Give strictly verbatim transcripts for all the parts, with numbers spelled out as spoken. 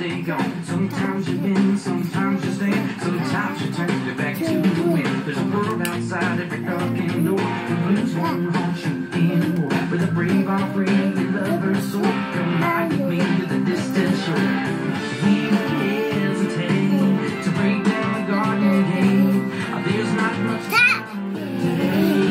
stay gone. Sometimes you win, sometimes you stand, sometimes you turn your back to the wind. There's a world outside every darkened door. The blues won't haunt you anymore. With a brave are free, your lover's soul. Come ride with me to the distant shore. We won't hesitate to break down the garden gate. There's not much time today.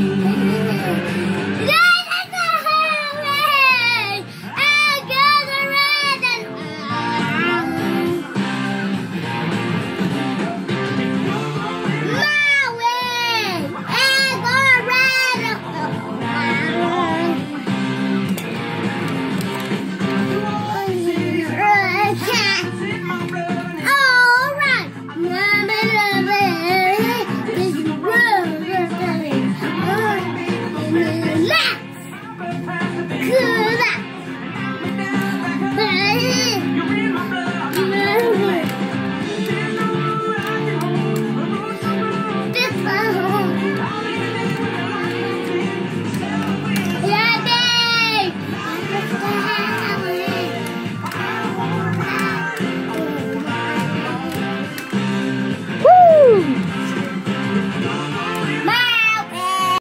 Yeah!